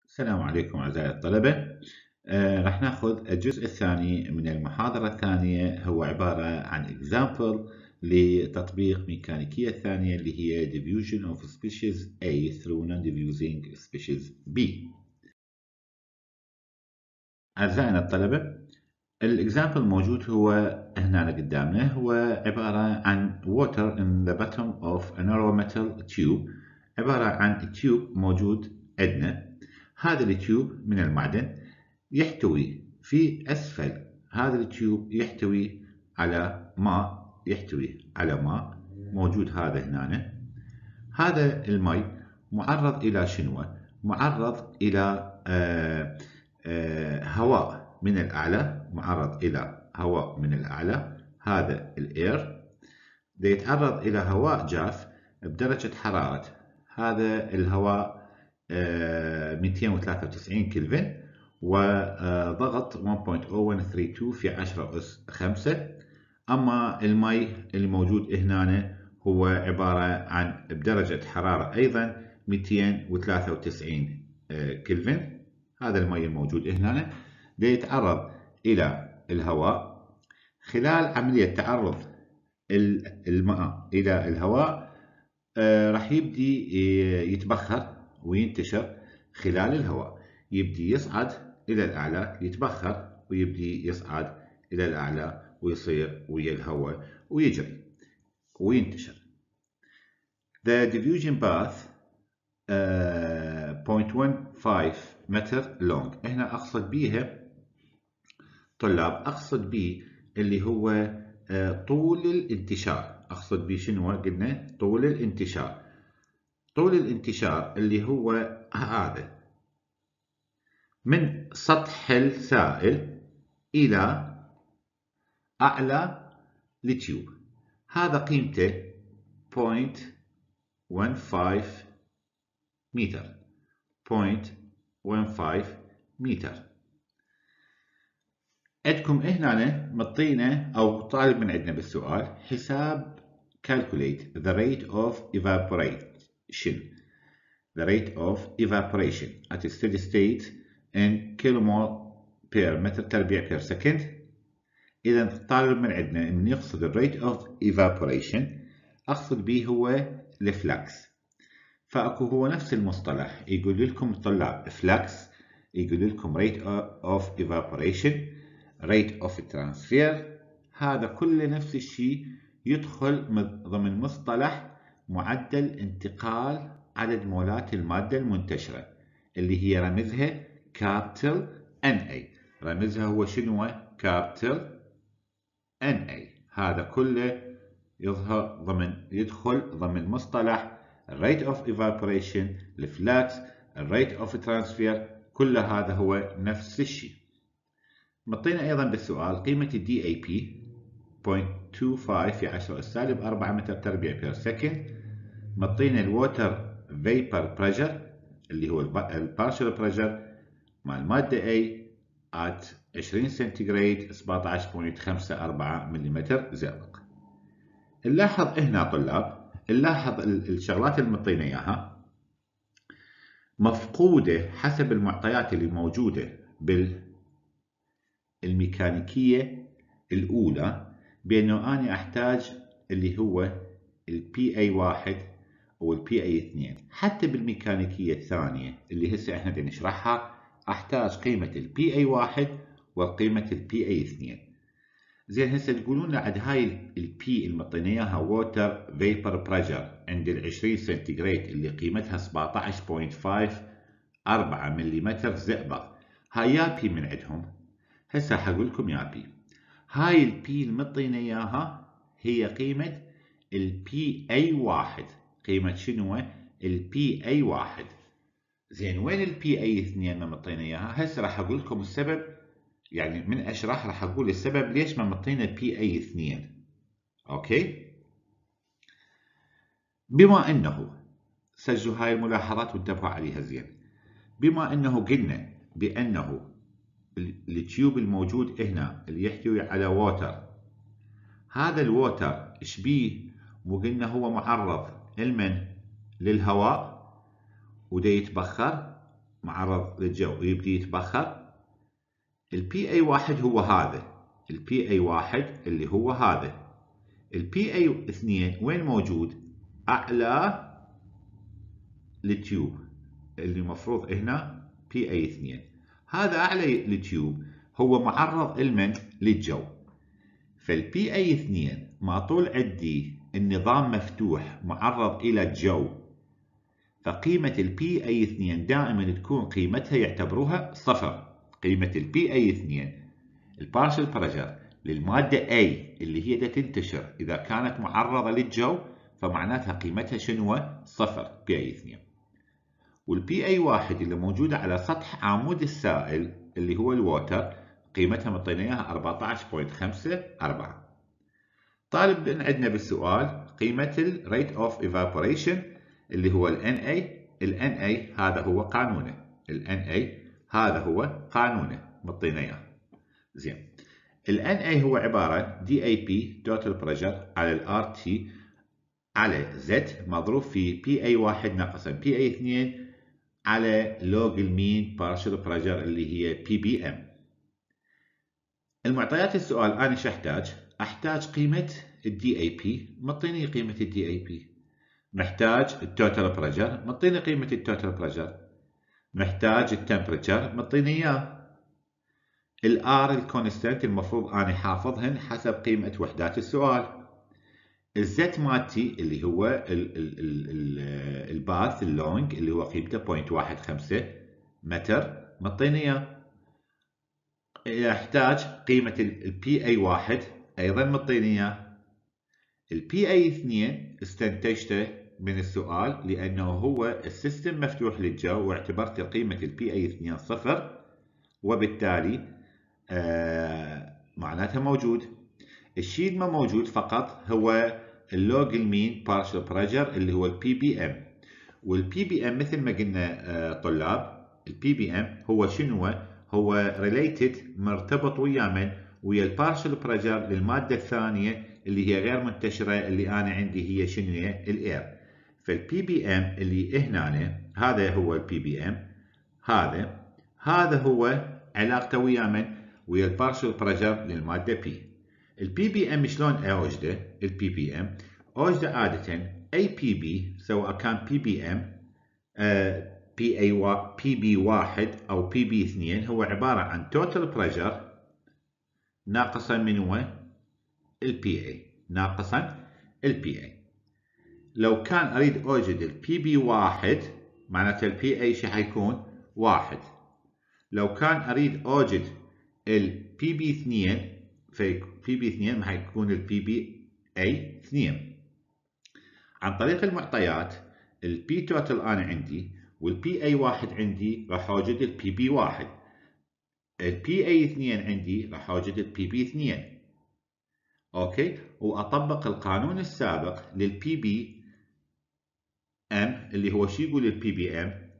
السلام عليكم أعزائي الطلبة. راح ناخذ الجزء الثاني من المحاضرة الثانية، هو عبارة عن example لتطبيق ميكانيكية الثانية اللي هي diffusion of species A through non-diffusing species B. أعزائنا الطلبة، الإكزامبل موجود هو هنا قدامنا، هو عبارة عن water in the bottom of a narrow metal tube. عبارة عن تيوب موجود عندنا. هذا التيوب من المعدن يحتوي في أسفل هذا التيوب يحتوي على ماء موجود هذا هنا. هذا الماء معرض إلى شنو؟ معرض إلى هواء من الأعلى، معرض إلى هواء من الأعلى. هذا الإير يتعرض إلى هواء جاف بدرجة حرارة هذا الهواء 293 كلفن، وضغط 1.0132 في 10 أس 5. أما المي اللي موجود هنا هو عبارة عن بدرجة حرارة أيضا 293 كلفن. هذا المي الموجود هنا يتعرض إلى الهواء. خلال عملية تعرض الماء إلى الهواء راح يبدي يتبخر وينتشر خلال الهواء، يبدي يصعد إلى الأعلى، يتبخر ويبدي يصعد إلى الأعلى ويصير ويا الهواء ويجري وينتشر. The diffusion path 0.15 متر long. هنا أقصد بيها طلاب، أقصد بيه اللي هو طول الانتشار. أقصد بيه شنو؟ قلنا طول الانتشار. طول الانتشار اللي هو هذا من سطح السائل إلى أعلى التيوب، هذا قيمته 0.15 متر. 0.15 متر. عندكم هنا مطينا أو طالب من عندنا بالسؤال حساب calculate the rate of evaporation. The rate of evaporation at a steady state in kilomole per meter تربيع per second. إذا الطالب من عندنا من يقصد ال rate of evaporation أقصد به هو الفلكس. فأكو هو نفس المصطلح، يقول لكم الطلاب فلكس، يقول لكم rate of evaporation، rate of transfer. هذا كله نفس الشيء يدخل ضمن مصطلح معدل انتقال عدد مولات المادة المنتشرة اللي هي رمزها كابيتال NA. رمزها هو شنو؟ كابيتال NA. هذا كله يدخل ضمن مصطلح rate of evaporation، الفلكس، rate of transfer، كل هذا هو نفس الشيء. مطينا أيضا بالسؤال قيمة DAP 0.25 في 10 أس سالب 4 متر تربيع بير سكند. مطينا الووتر فيبر بريشر اللي هو البارشل بريشر مع المادة A at 20 سنتيغراد 17.54 ملم زئبق. نلاحظ هنا طلاب، نلاحظ الشغلات اللي مطينا إياها مفقودة حسب المعطيات اللي موجودة بالميكانيكية الأولى، بأنه أنا أحتاج اللي هو PA1 أو PA2. حتى بالميكانيكية الثانية اللي هسه احنا بدنا نشرحها أحتاج قيمة PA1 وقيمة PA2. زين هسه تقولون عند هاي البي المطينا اياها ووتر فيبر بريشر عند 20 سنتيغراد اللي قيمتها 17.54 ملم زئبق، هاي يا بي من عندهم. هسه حقول لكم يا بي، هاي البي المطينا اياها هي قيمة البي اي واحد. قيمة شنو؟ البي اي واحد. زين وين البي اي 2 ما مطينا اياها؟ هسه راح اقول لكم السبب، يعني من اشرح راح اقول السبب ليش ما مطينا بي اي 2. اوكي، بما انه سجلوا هاي الملاحظات وانتبهوا عليها زين. بما انه قلنا بانه التيوب الموجود هنا اللي يحتوي على ووتر، هذا الووتر ايش بيه؟ وقلنا هو معرض للهواء ودا يتبخر معرض للجو ويبدي يتبخر، البي اي 1 هو هذا، البي اي 1 اللي هو هذا. البي اي 2 وين موجود؟ اعلى التيوب اللي مفروض هنا بي اي 2. هذا اعلى التيوب هو معرض لمن؟ للجو. فالبي اي 2 ما طول عندي النظام مفتوح معرض الى الجو، فقيمة البي اي 2 دائما تكون قيمتها يعتبروها صفر. قيمة البي اي 2 البارشل بريشر للمادة A اللي هي تنتشر إذا كانت معرضة للجو، فمعناتها قيمتها شنو؟ صفر، بي اي 2. والبي اي 1 اللي موجودة على سطح عمود السائل اللي هو الووتر، قيمتها مطينا اياها 14.54. طالب عندنا بالسؤال قيمة الريت اوف ايفابوريشن اللي هو ال NA. ال NA هذا هو قانونه، ال NA هذا هو قانونه مطينا اياه. زين، ال NA هو عبارة DAP total pressure على ال RT على Z مضروب في PA1 ناقصا PA2 على log المين partial pressure اللي هي PBM. المعطيات السؤال أنا شو أحتاج قيمة ال DAP، مطيني قيمة ال DAP. محتاج التوتال بريشر، مطيني قيمة التوتال بريشر. محتاج التمبريتشر، مطيني إياه. الار الكونستانت المفروض أنا حافظهن حسب قيمة وحدات السؤال. الزت مالتي اللي هو الباث اللونج اللي هو قيمته 0.15 متر، مطيني إياه. يحتاج قيمة البي اي 1 أيضا مطيني إياه. البي اي 2 استنتجته من السؤال لأنه هو السيستم مفتوح للجو واعتبرت قيمة البي اي 2 صفر، وبالتالي معناتها موجود. الشيء ما موجود فقط هو اللوج المين بارشل بريشر اللي هو البي بي ام. والبي بي ام مثل ما قلنا طلاب، البي بي ام هو شنو؟ هو ريليتد، مرتبط ويا من؟ ويا البارشل بريشر للمادة الثانية اللي هي غير منتشرة اللي أنا عندي هي شنو؟ الاير. فالبي بي ام اللي هنا هذا هو البي بي ام، هذا هو علاقته ويا من؟ ويا البارشل بريشر للمادة بي. البي بي ام شلون اوجده؟ البي بي ام اوجده عادة اي بي بي سواء كان بي بي ام بي بي 1 او بي بي 2 هو عبارة عن توتال بريشر ناقصا من هو البي اي، ناقصا البي اي. لو كان اريد اوجد البي بي 1 معناته البي اي شو حيكون؟ 1. لو كان اريد اوجد البي بي 2 في بي بي 2 حيكون البي بي اي 2. عن طريق المعطيات البي توتال انا عندي والبي اي 1 عندي راح اوجد البي بي 1، البي اي 2 عندي راح اوجد البي بي 2. اوكي، واطبق القانون السابق للبي بي ام اللي هو شو يقول البي بي ام؟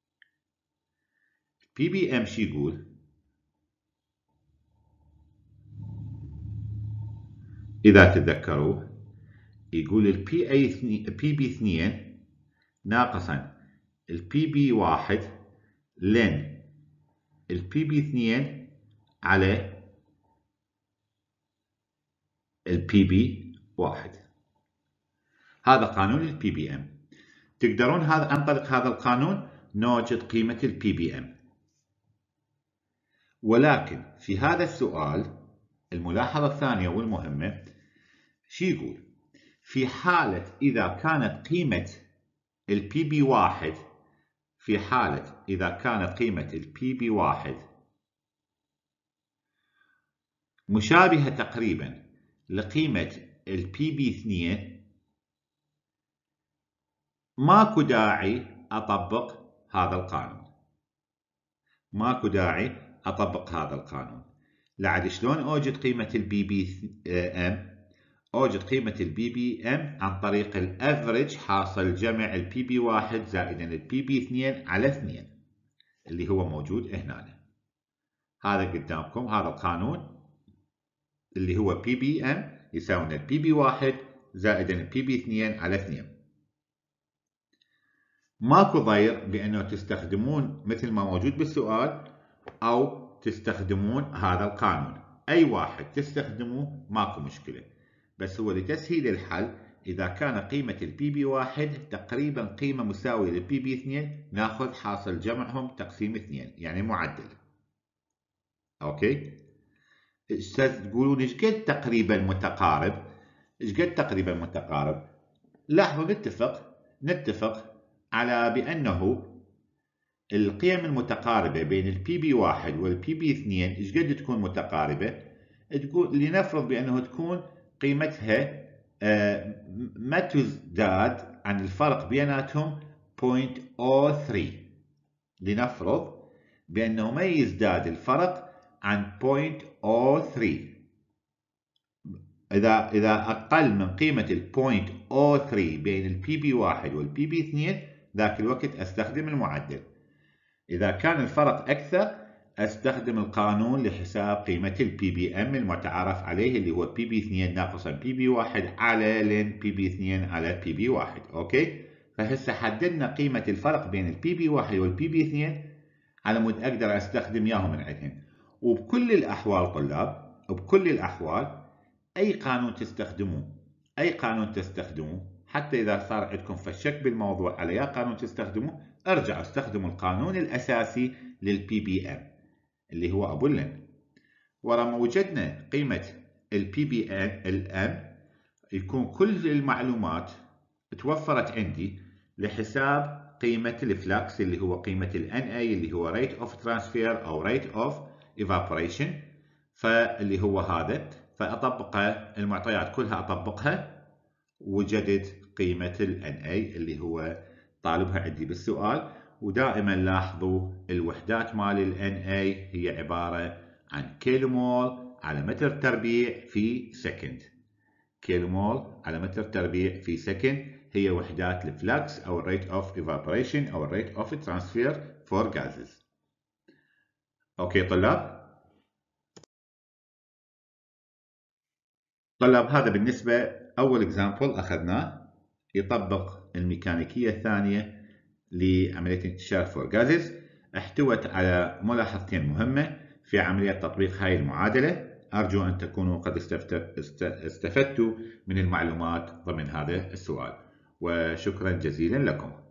البي بي ام شو يقول؟ اذا تتذكروا يقول البي اي بي بي 2 ناقصا البي بي 1 لن البي بي 2 على البي بي 1. هذا قانون البي بي ام. تقدرون عن طريق هذا القانون نوجد قيمة البي بي ام. ولكن في هذا السؤال الملاحظة الثانية والمهمة شو يقول؟ في حالة إذا كانت قيمة البي بي 1 في حالة إذا كانت قيمة البي بي 1 مشابهة تقريبا لقيمة البي بي 2 ماكو داعي أطبق هذا القانون. ماكو داعي أطبق هذا القانون. لعد شلون أوجد قيمة البي بي ام؟ أوجد قيمة البي بي ام عن طريق الافريج حاصل جمع البي بي 1 زائدا البي بي 2 على 2 اللي هو موجود هنا. هذا قدامكم هذا القانون اللي هو بي بي ام يساوي البي بي 1 زائدا البي بي 2 على 2. ماكو ضير بأنه تستخدمون مثل ما موجود بالسؤال أو تستخدمون هذا القانون، أي واحد تستخدموه ماكو مشكلة. بس هو لتسهيل الحل إذا كان قيمة البي بي 1 تقريبا قيمة مساوية للبي بي 2 ناخذ حاصل جمعهم تقسيم 2، يعني معدل. أوكي؟ أستاذ تقولون إيش قد تقريبا متقارب؟ إيش قد تقريبا متقارب؟ لاحظوا نتفق على بأنه القيم المتقاربة بين البي بي 1 والبي بي 2 إيش قد تكون متقاربة؟ تقول لنفرض بأنه تكون قيمتها ما تزداد عن الفرق بيناتهم 0.03. لنفرض بأنه ما يزداد الفرق عن 0.03. إذا أقل من قيمة ال 0.03 بين البي بي 1 والبي بي 2 ذاك الوقت أستخدم المعدل. إذا كان الفرق أكثر أستخدم القانون لحساب قيمة البي بي ام المتعارف عليه اللي هو بي بي 2 ناقصا بي بي 1 على لين بي بي 2 على بي بي 1. أوكي؟ فهسه حددنا قيمة الفرق بين البي بي 1 والبي بي 2 على مود أقدر أستخدم إياهم من عندهن. وبكل الأحوال طلاب، بكل الأحوال أي قانون تستخدموه حتى إذا صار عندكم فشك بالموضوع على أي قانون تستخدموه ارجعوا استخدموا القانون الأساسي للبي بي ام اللي هو أبو اللين. ورا ما وجدنا قيمة البي بي ام يكون كل المعلومات توفرت عندي لحساب قيمة الفلكس اللي هو قيمة ال NA اللي هو rate of transfer أو rate of evaporation، فاللي هو هذا، فأطبقها المعطيات كلها أطبقها وجدت قيمة ال NA اللي هو طالبها عندي بالسؤال. ودائما لاحظوا الوحدات مال ال NA هي عبارة عن كيلو مول على متر تربيع في سكند. كيلو مول على متر تربيع في سكند هي وحدات الفلكس أو الريت اوف ايفابوريشن أو الريت اوف ترانسفير فور جازز. أوكي طلاب؟ هذا بالنسبة أول اكزامبل أخذناه يطبق الميكانيكية الثانية لعملية انتشار فور جازز، احتوت على ملاحظتين مهمة في عملية تطبيق هاي المعادلة. أرجو أن تكونوا قد استفدتوا من المعلومات ضمن هذا السؤال، وشكرا جزيلا لكم.